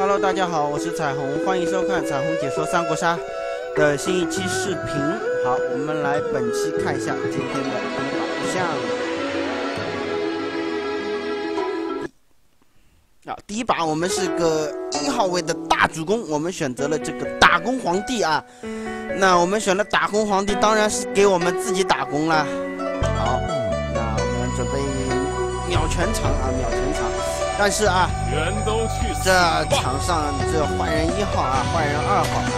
Hello， 大家好，我是彩虹，欢迎收看彩虹解说三国杀的新一期视频。好，我们来本期看一下今天的第一把项。第一把我们是个1号位的大主公，我们选择了这个打工皇帝啊。那我们选了打工皇帝，当然是给我们自己打工啦。好，那我们准备秒全场啊，秒全场。但是啊，这场上这坏人1号啊，坏人2号啊，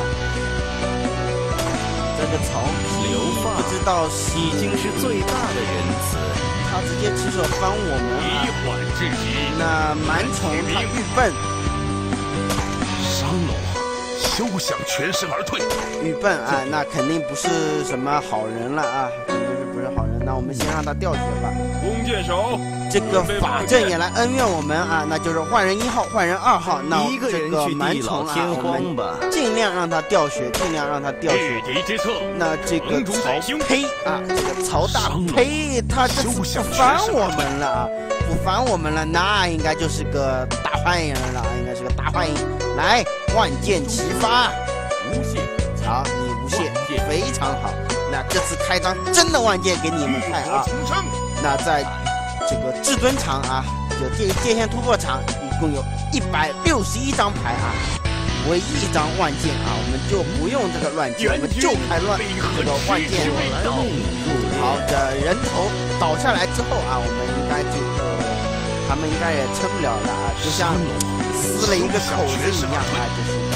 这个曹丕不知道已经是最大的仁慈， 他直接起手翻我们啊。那蛮宠他郁笨， 商龙休想全身而退。 郁笨啊，那肯定不是什么好人了啊，肯定是不是好人。那我们先让他掉血吧。 弓箭手。 这个法阵也来恩怨我们啊，那就是坏人1号、坏人2号。那这个蛮宠啊，我们尽量让他掉血，尽量让他掉血。那这个曹丕啊，这个曹大丕，他这次不烦我们了啊，不烦我们了，那应该就是个大坏人了，应该是个大坏人。来，万箭齐发， 无懈。 好，你无懈，非常好。那这次开张真的万箭给你们看啊。那在这个至尊场啊，就界限突破场，一共有161张牌啊，唯一1张万箭啊，我们就不用这个乱箭，我们就开这个万箭。好的，人头倒下来之后啊，我们应该这个他们应该也撑不了了啊，就像撕了一个口子一样啊，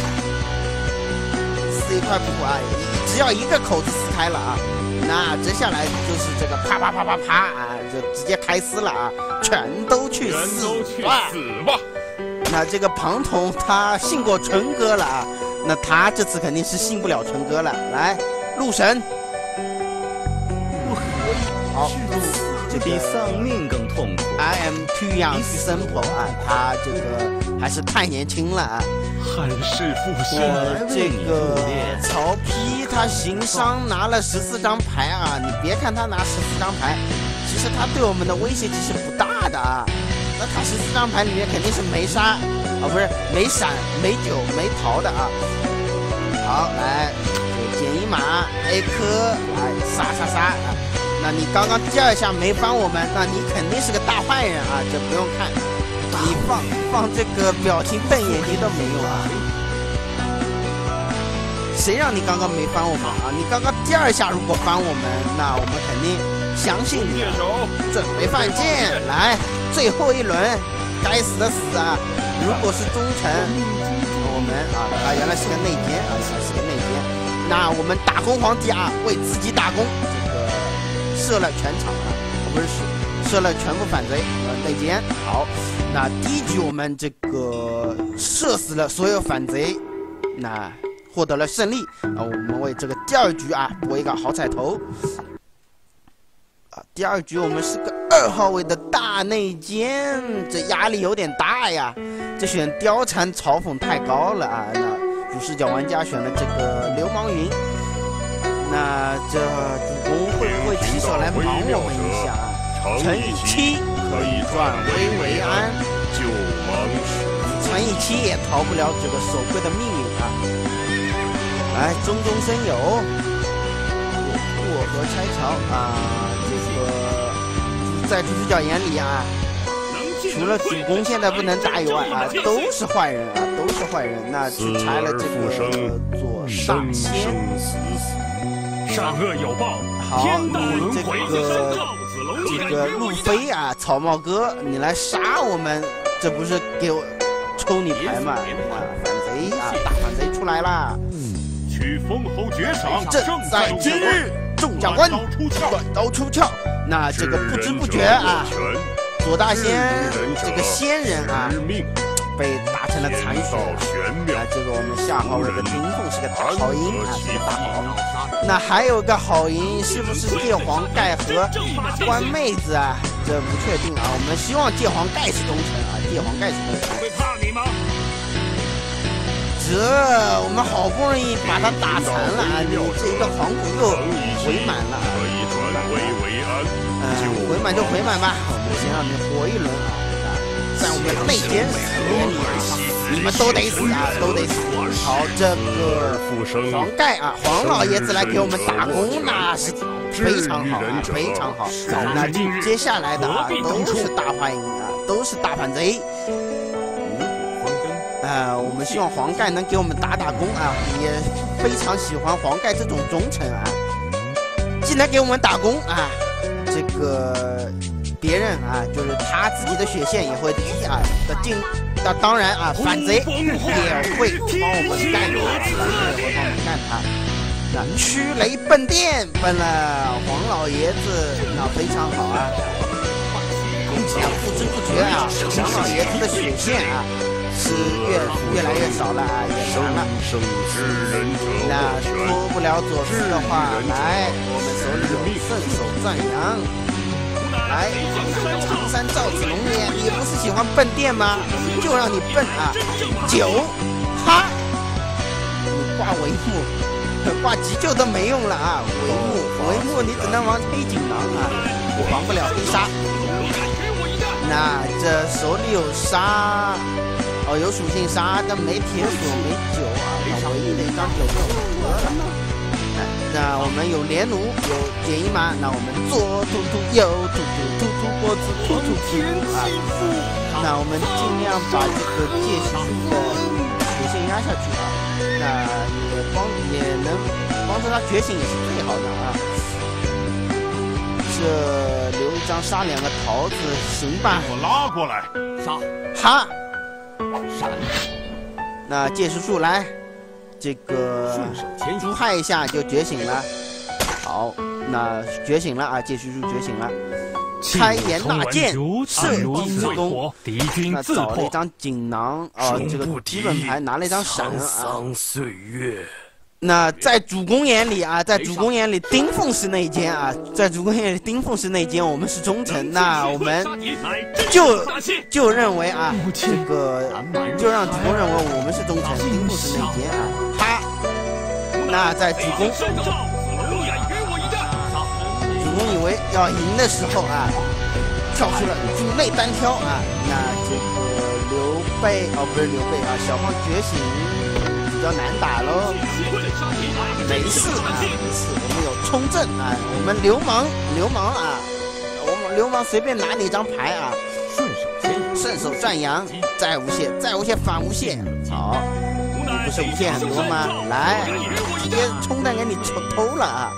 就是撕一块布啊，只要一个口子撕开了啊。那接下来就是这个啪啪啪啪啪啊，就直接开撕了啊，全都去死吧！那这个庞统他信过纯哥了啊，那他这次肯定是信不了纯哥了。来，陆神，好，这比丧命更痛苦。 I am too young too simple 啊，他这个还是太年轻了啊。 汉室复兴， 这个曹丕他行商拿了14张牌啊，你别看他拿14张牌，其实他对我们的威胁其实不大的啊。那他14张牌里面肯定是没杀啊，不是没闪、没九、没逃的啊。好，来就减1码 A 颗，来杀啊。那你刚刚第2下没翻我们，那你肯定是个大坏人啊，这不用看。你放这个表情瞪眼睛都没用啊！谁让你刚刚没翻我们啊？你刚刚第2下如果翻我们，那我们肯定相信你。准备犯贱，来最后一轮，该死的死啊！如果是忠臣，我们啊原来是个内奸啊，原来是个内奸。那我们打工皇帝啊，为自己打工，这个射了全场啊，不是射了全部反贼内奸。好。那第1局我们这个射死了所有反贼，那获得了胜利啊！我们为这个第2局啊博一个好彩头啊！第2局我们是个2号位的大内奸，这压力有点大呀！这选貂蝉嘲讽太高了啊！那主视角玩家选了这个流氓云，那这主公会不会起手来忙我们一下啊？乘以7。可以转危为安， 救亡时乘以7也逃不了这个守贵的命运啊！来，中生有，过河拆桥啊！这个在主视角眼里啊，除了主公现在不能打以外啊，都是坏人啊，都是坏人。那去拆了这个左上仙， 善恶有报， 好，这个路飞啊，草帽哥，你来杀我们，这不是给我抽你牌吗？啊，反贼啊，大反贼出来啦！ 取封侯爵赏， 正在今日，众将官乱刀出鞘。那这个不知不觉啊，左大仙这个仙人啊，被打成了残血。啊，这个我们下号位的丁凤是个大好营啊，是个大好。那还有个好营，是不是界皇盖和关妹子啊？这不确定啊。我们希望界皇盖是忠臣啊，界皇盖是忠臣。 会怕你吗？ 这我们好不容易把他打残了啊！你这一个皇骨又回满了啊！回满就回满吧，我们先让你活一轮啊！在我们内奸死眼里啊！ 你们都得死啊，都得死。好，这个黄盖啊，黄老爷子来给我们打工，那是非常好啊，非常好。那接下来的啊，都是大欢迎啊，都是大反贼。我们希望黄盖能给我们打工啊，也非常喜欢黄盖这种忠诚啊。既然给我们打工啊，这个别人啊，就是他自己的血线也会低啊的进。那当然啊，反贼也会帮我们干他，也会帮我们干他。那驱雷奔电奔了黄老爷子，那非常好啊。不知不觉啊，黄老爷子的血线啊是越来越少了啊，也完了。那脱不了左翅的话，来，我们手里有顺手赞扬。来，常山赵子龙也，你不是喜欢笨电吗？就让你笨啊！9，哈，你挂帷幕，挂急救都没用了啊！帷幕你只能玩黑锦囊啊，防不了黑鲨。那这手里有鲨，有属性鲨，但没铁锁，没酒啊，那唯一的一张酒就喝了。那我们有连弩，有解一马，那我们左突突，右突突，突突脖子，突突屁股啊。那我们尽量把这个界石的血线压下去啊。那也能帮助他觉醒，也是最好的啊。这留一张杀2个桃子，行吧？ 我拉过来， 杀！ 哈！ 闪！ 那界石术来。这个朱亥一下就觉醒了，好，那觉醒了啊，界石术觉醒了，开颜纳剑，射击自宫，那找了一张锦囊啊，这个基本牌拿了一张闪啊。那在主公眼里啊，在主公眼里，丁凤是内奸啊，在主公眼里，丁凤是内奸，我们是忠臣，那我们就认为啊，这个就让主公认为我们是忠臣，丁凤是内奸啊，哈，那在主公以为要赢的时候啊，跳出了主内单挑啊，那这个刘备不是刘备啊，小胖觉醒。比较难打喽，没事啊，没事，我们有冲阵啊，我们流氓啊，我们流氓随便拿你一张牌啊，顺手赞扬，再无懈，反无懈，好，你不是无懈很多吗？来，直接冲弹给你偷了啊！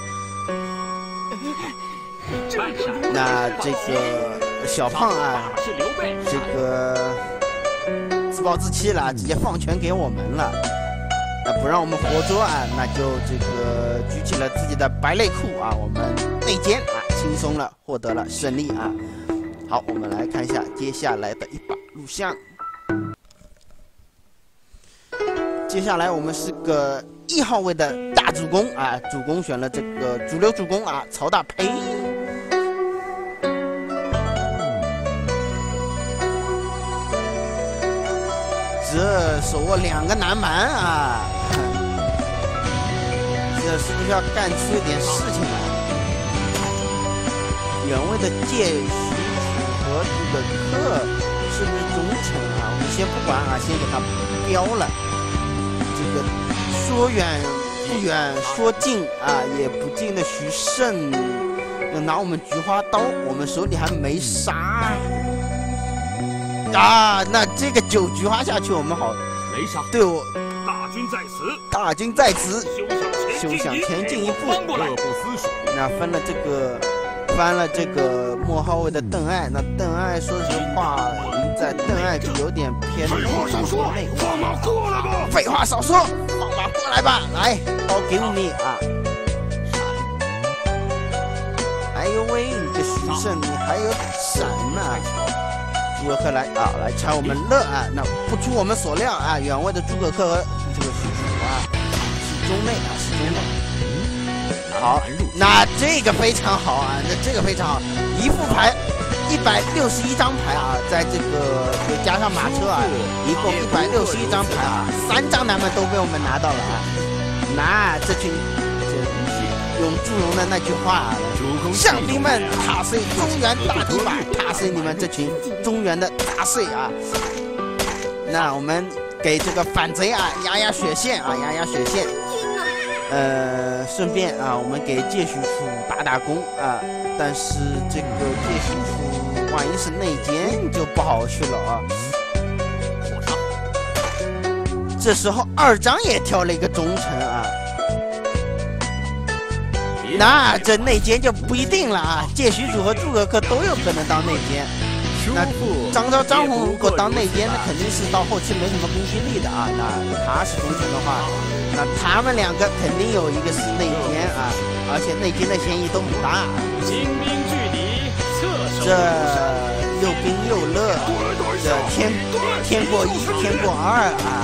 那这个小胖啊，这个自暴自弃了，直接放权给我们了。那不让我们活捉啊，那就这个举起了自己的白内裤啊，我们内奸啊，轻松了，获得了胜利啊。好，我们来看一下接下来的一把录像。接下来我们是个1号位的大主公啊，主公选了这个主流主公啊，曹大培。这手握2个南蛮啊，这是不是要干出一点事情来？原位的介许和这个克是不是忠诚啊？我们先不管啊，先给他标了。这个说远不远，说近啊也不近的徐胜，要拿我们菊花刀，我们手里还没杀。啊，那这个9菊花下去，我们好没杀。 对我大军在此， 休想前进一步。 乐不思蜀。 那翻了这个末号位的邓艾，那邓艾说实话，在邓艾就有点偏内。废话少说，放马过来吧，来，刀给你啊！哎呦喂，你这徐胜，你还有闪呢！诸葛恪来拆我们乐啊！那不出我们所料啊，远位的诸葛恪和这个许褚啊，是中内啊，是中内。好，那这个非常好啊，那这个非常好，一副牌161张牌啊，在这个就加上马车啊，一共161张牌啊，3张南门都被我们拿到了啊。那这群用祝融的那句话，象兵们踏碎中原大堤坝，踏碎你们这群中原的杂碎啊！那我们给这个反贼啊压压血线啊，压压血线。顺便啊，我们给介许处打工啊。但是这个介许处万一是内奸，就不好去了啊。这时候二张也挑了一个忠臣啊。那这内奸就不一定了啊，介许处和诸葛恪都有可能当内奸。那张昭、张宏如果当内奸，那肯定是到后期没什么攻击力的啊。那他是忠臣的话，那他们两个肯定有一个是内奸啊，而且内奸的嫌疑都很大。 精兵拒敌，侧手。 这又兵又乐，这天过1，天过2啊。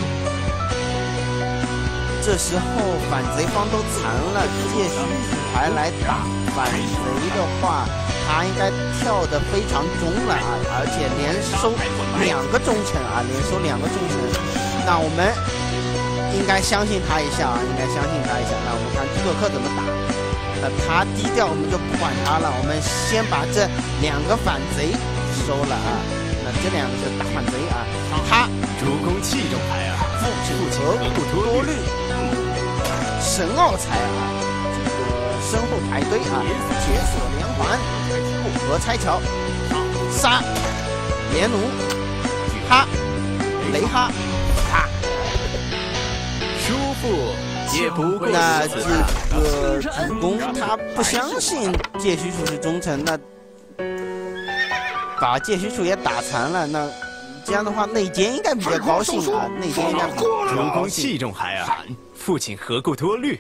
这时候反贼方都残了，介许处还来打反贼的话，他应该跳得非常忠了啊，而且连收2个忠臣啊，连收2个忠臣。那我们应该相信他一下啊，应该相信他一下。那我们看诸葛恪怎么打。他低调，我们就不管他了。我们先把这2个反贼收了啊。那这2个是大反贼啊。他主攻气中牌啊， 父亲何故多虑，神奥才啊，这个身后排队啊，铁索连环，和拆桥，杀连弩，哈雷哈哈。 叔父也不过那这个主公他不相信介许处是忠臣，那把介许处也打残了，那这样的话内奸应该比较高兴啊，内奸应该比较主公气中牌啊，父亲何故多虑？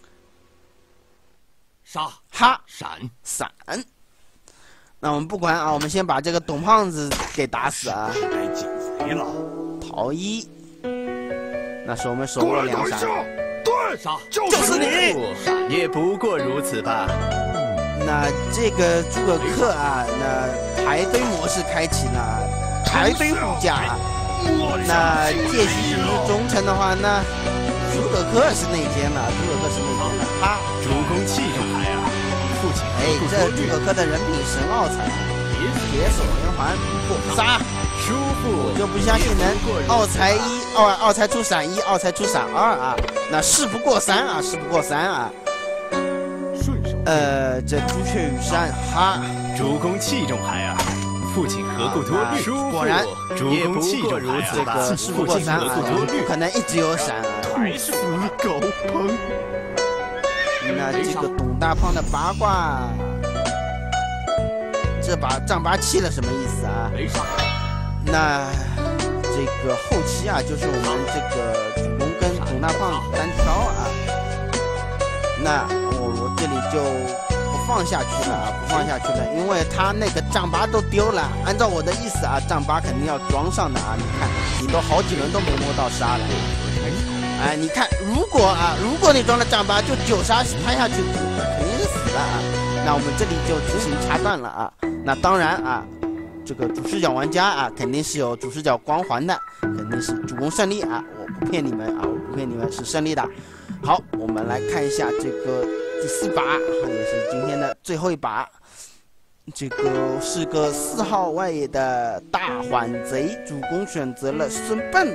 杀哈闪。 那我们不管啊，我们先把这个董胖子给打死啊。 该减肥了。 逃逸。那是我们手握2闪。 对， 杀就是你。 也不过如此吧。 那这个诸葛恪啊，那排队模式开启了，排队护驾啊。那介许处是忠臣的话，那诸葛恪是内奸了，诸葛恪是内奸了。他主攻气中牌啊，父亲这诸葛恪的人品神奥才，铁索连环杀。 叔父就不相信能奥才奥才出闪1，奥才出闪2啊。那事不过3啊，事不过3啊。 顺手。 这朱雀羽扇哈， 主攻气中牌啊，父亲何故多虑？ 果然主攻气中牌啊， 这个事不过3啊，不可能一直有闪啊。 死狗烹！ 那这个董大胖的八卦，这把丈八弃了什么意思啊？那这个后期啊，就是我们这个主公跟董大胖单挑啊。那我这里就不放下去了啊，不放下去了，因为他那个丈八都丢了。按照我的意思啊，丈八肯定要装上的啊。你看，你都好几轮都没摸到杀了。哎，你看，如果你装了丈八，就9杀拍下去，肯定是死了啊。那我们这里就执行插断了啊。那当然啊，这个主视角玩家啊，肯定是有主视角光环的，肯定是主攻胜利啊。我不骗你们啊，我不骗你们是胜利的。好，我们来看一下这个第4把，也是今天的最后一把。这个是个4号外野的大缓贼，主攻选择了孙臏。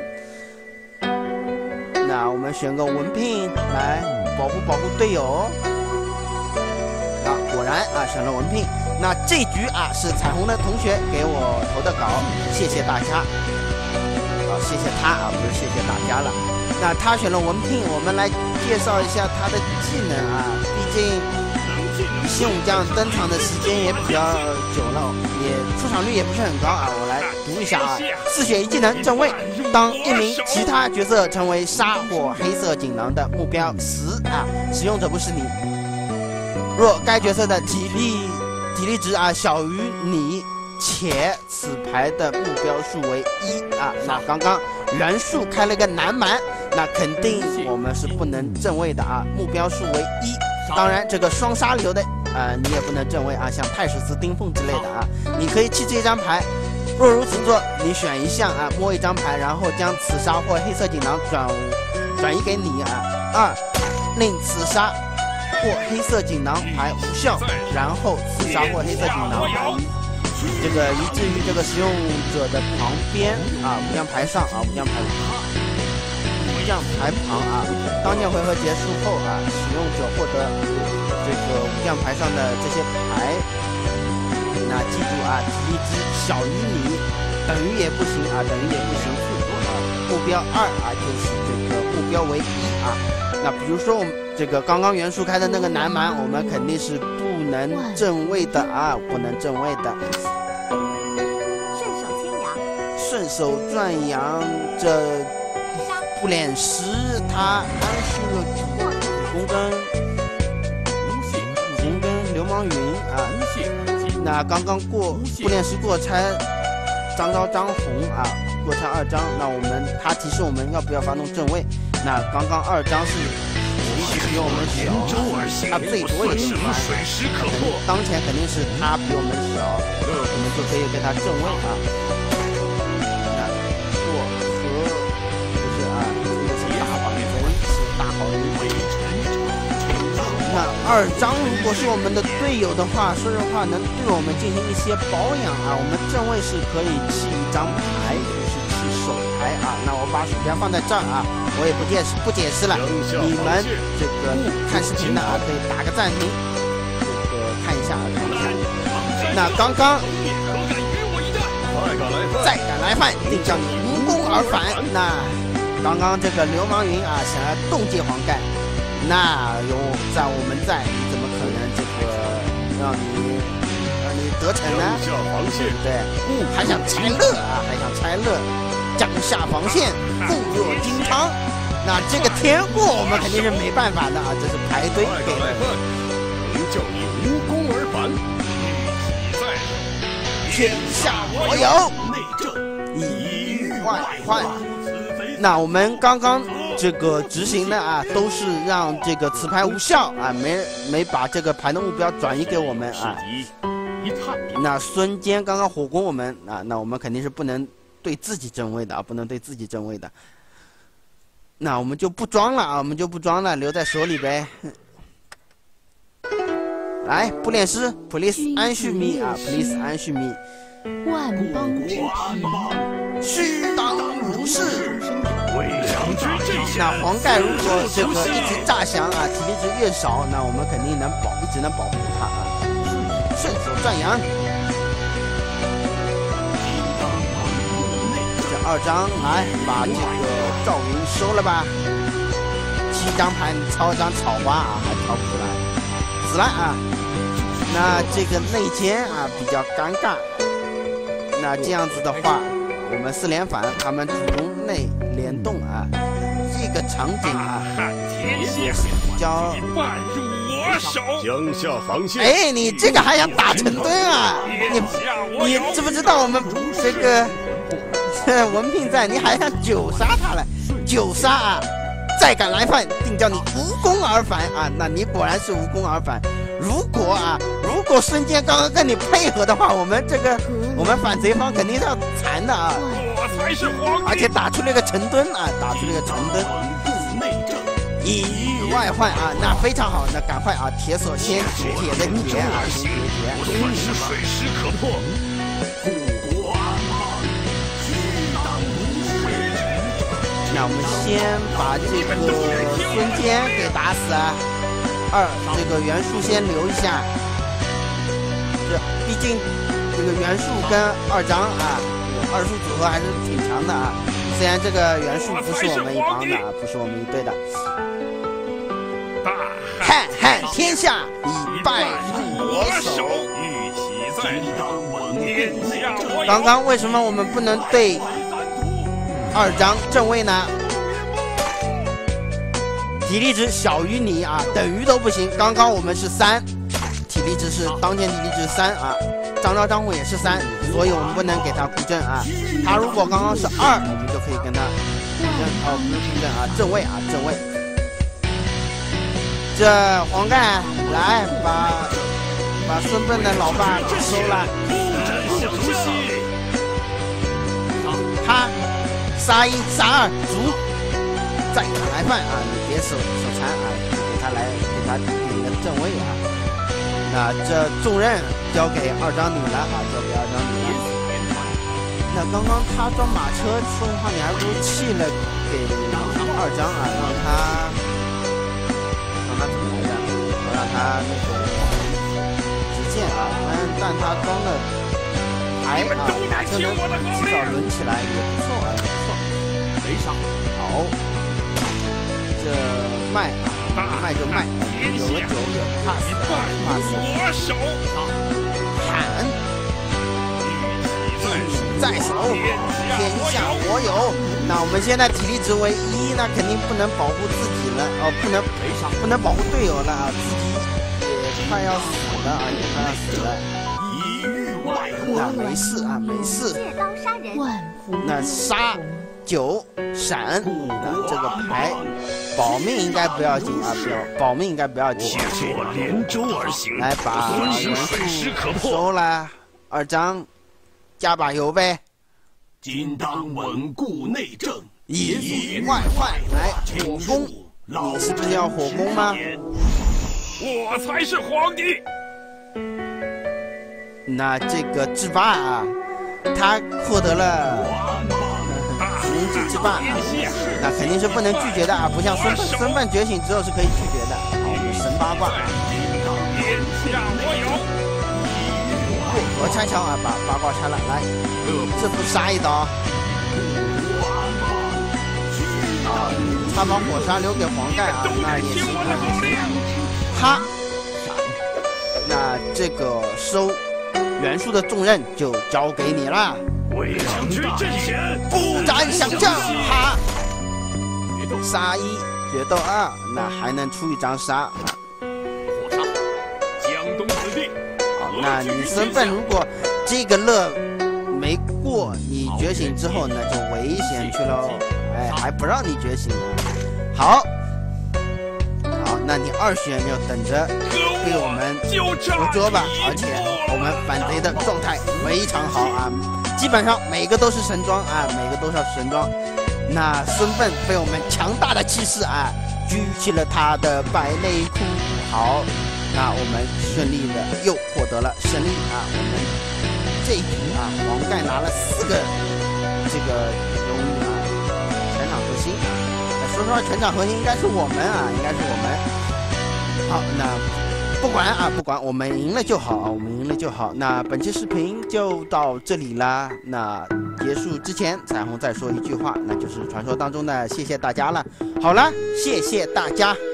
那我们选个文聘来保护队友。啊，果然啊选了文聘。那这局啊是彩虹的同学给我投的稿，谢谢大家。好，谢谢他啊，不是谢谢大家了。那他选了文聘，我们来介绍一下他的技能啊。毕竟新武将登场的时间也比较久了，也出场率也不是很高啊。我来读一下啊：4血1技能正位，当一名其他角色成为杀或黑色锦囊的目标时啊，使用者不是你。若该角色的体力值啊小于你，且此牌的目标数为1啊，那刚刚袁术开了个南蛮，那肯定我们是不能正位的啊，目标数为1。当然这个双杀流的你也不能正位啊，像太史慈、丁奉之类的啊，你可以弃这张牌。若如此做，你选一项啊，摸一张牌，然后将此杀或黑色锦囊转移给你啊。2，令此杀或黑色锦囊牌无效，然后此杀或黑色锦囊牌这个移至于这个使用者的旁边啊，武将牌上啊，武将牌旁啊。当前回合结束后啊，使用者获得这个武将牌上的这些牌。那记住啊，体力值小于你，等于也不行啊，等于也不行。目标2啊，就是这个目标为1啊。那比如说我们这个刚刚袁术开的那个南蛮，我们肯定是不能正位的啊，不能正位的。 顺手牵羊， 顺手转羊，这不脸石他安续了主公跟流氓云啊。那刚刚过不脸石过拆张昭张红啊，过拆2张，那他提示我们要不要发动正位。那刚刚2张是比我们小，他最多也是当前肯定是他比我们小，我们就可以给他正位啊。那过和就是啊，这个是大好人，是大好人。那2张如果是我们的队友的话，说实话能对我们进行一些保养啊。我们正位是可以弃1张牌，就是弃手牌啊。那我把鼠标放在这儿啊，我也不解释了。你们这个看视频的啊，可以打个暂停，这个看一下。那刚刚再敢来犯，定叫你无功而返。那刚刚这个流氓云啊，想要冻结黄盖。那有在我们在，你怎么可能这个让你得逞呢？对，还想拆乐啊，还想拆乐，降下防线，固若金汤。那这个天过我们肯定是没办法的啊，这是排队给的。 能叫你无功而返， 天下我有，以欲外患。那我们刚刚这个执行的啊，都是让这个此牌无效啊，没把这个牌的目标转移给我们啊。那孙坚刚刚火攻我们啊，那我们肯定是不能对自己正位的啊，不能对自己正位的。那我们就不装了啊，我们就不装了，留在手里呗。来，不练师 ，please 安续米啊 ，please 安续米。 万邦之平， 须当如是。 为良知这那黄盖如果这个一直炸降啊，体力值越少，那我们肯定一直能保护他啊。顺手转羊，这2张来把这个赵云收了吧。7张牌你抄一张草花啊，还抄不出来，死了啊。那这个内奸啊比较尴尬。那这样子的话，我们4连反，他们主攻内联动啊，这个场景啊也是比较江夏防线。 哎，你这个还想打成吨啊？你知不知道我们这个文聘在，你还想9杀他了？9杀啊！再敢来犯，定叫你无功而返啊！那你果然是无功而返。如果孙坚刚刚跟你配合的话，我们反贼方肯定是要残的啊！而且打出了一个成吨啊，以欲外患啊，那非常好，那赶快啊，铁锁先铁的铁啊，先铁。 我们是水势可破，故国安邦，须当如水。 那我们先把这个孙坚给打死啊。这个袁术先留一下，毕竟这个袁术跟2张啊，2术组合还是挺强的啊。虽然这个袁术不是我们一帮的啊，不是我们一队的。汉天下已败入我手。刚刚为什么我们不能对2张正位呢？体力值小于你啊，等于都不行。刚刚我们是3，体力值是当前体力值3啊，张昭张虎也是3，所以我们不能给他固正啊。他如果刚刚是2，我们就可以跟他固正哦，不是固正啊，正位啊，正位。这黄盖来把孙膑的老爸收了，他杀1杀2卒。再敢来犯啊！你别手残啊，给他点个正位啊！ 那这重任交给二张你了啊，交给二张你了。那刚刚他装马车，说实话你还不如弃了给二张啊，让他怎么来着？让他那个直剑啊，但他装的牌啊，马车能提早轮起来也不错啊，也不错。 没伤。 好，这卖啊，卖就卖，有了酒也怕死啊，怕死。喊，在手，天下我有。那我们现在体力值为1，那肯定不能保护自己了哦，不能保护队友了啊，自己也快要死了啊，也快要死了。那没事啊，没事。那杀9闪，那这个牌保命应该不要紧啊，保命应该不要紧。 连舟而行， 来把元素收了，二张加把油呗。 今当稳固内政， 以外患。来火攻，你是不是要火攻吗？ 我才是皇帝。 那这个制霸啊，他获得了明智制霸啊，那肯定是不能拒绝的啊，不像孙膑觉醒之后是可以拒绝的。好，我们神八卦啊， 天下我有。 我拆墙啊，把八卦拆了，来，这不杀一刀啊，他把火杀留给黄盖啊，那也行啊，也行。哈，那这个收袁术的重任就交给你了。 为将军阵前， 不斩相将，哈，杀1，决斗2，那还能出一张杀。 火杀，江东子弟。 那你孙膑如果这个乐没过，你觉醒之后那就危险去喽，哎，还不让你觉醒呢。好，那你2选就等着被我们捕捉吧。而且我们反贼的状态非常好啊，基本上每个都是神装啊，每个都是神装。那孙膑被我们强大的气势啊举起了他的白内裤。好。那我们顺利的又获得了胜利啊！我们这一局啊，黄盖拿了4个这个荣誉啊，全场核心。说实话，全场核心应该是我们啊，应该是我们。好，那不管，我们赢了就好啊，我们赢了就好。那本期视频就到这里啦。那结束之前，彩虹再说一句话，那就是传说当中的谢谢大家了。好了，谢谢大家。